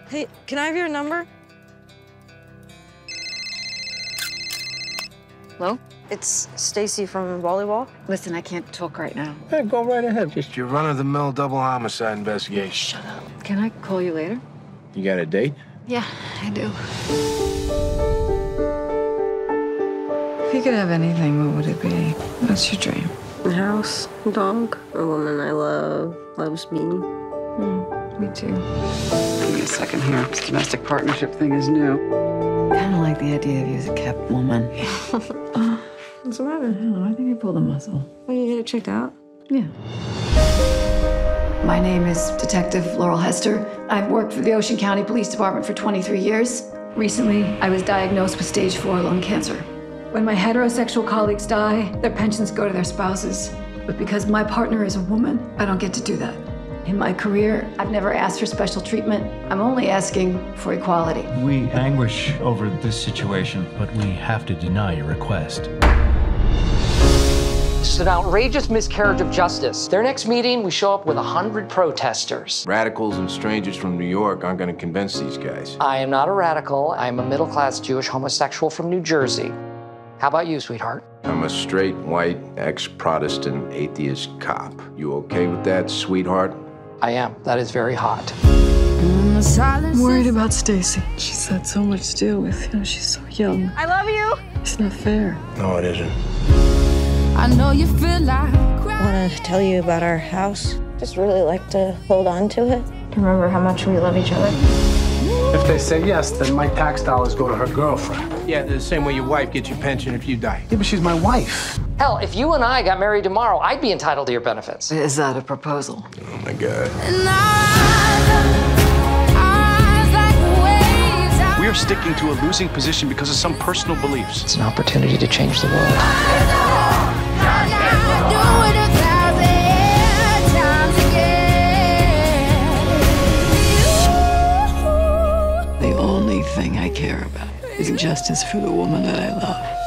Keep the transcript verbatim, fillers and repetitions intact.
Hey, can I have your number? Hello? It's Stacy from volleyball. Listen, I can't talk right now. Hey, go right ahead. Just your run-of-the-mill double homicide investigation. Shut up. Can I call you later? You got a date? Yeah, I do. If you could have anything, what would it be? What's your dream? A house, a dog, a woman I love, loves me. Mm, me too. Give me a second here. This domestic partnership thing is new. Kind of like the idea of you as a kept woman. What's the matter? I don't know. I think you pulled a muscle. Well, you get it checked out? Yeah. My name is Detective Laurel Hester. I've worked for the Ocean County Police Department for twenty-three years. Recently, I was diagnosed with stage four lung cancer. When my heterosexual colleagues die, their pensions go to their spouses. But because my partner is a woman, I don't get to do that. In my career, I've never asked for special treatment. I'm only asking for equality. We anguish over this situation, but we have to deny your request. It's an outrageous miscarriage of justice. Their next meeting, we show up with a hundred protesters. Radicals and strangers from New York aren't going to convince these guys. I am not a radical. I am a middle-class Jewish homosexual from New Jersey. How about you, sweetheart? I'm a straight, white, ex-Protestant, atheist cop. You okay with that, sweetheart? I am. That is very hot. I'm worried about Stacy. She's had so much to deal with. You know, she's so young. I love you! It's not fair. No, it isn't. I know you feel like I want to tell you about our house. Just really like to hold on to it. Remember how much we love each other. If they say yes, then my tax dollars go to her girlfriend. Yeah, the same way your wife gets your pension if you die. Yeah, but she's my wife. Hell, if you and I got married tomorrow, I'd be entitled to your benefits. Is that a proposal? Oh, my God. We are sticking to a losing position because of some personal beliefs. It's an opportunity to change the world. The only thing I care about is justice for the woman that I love.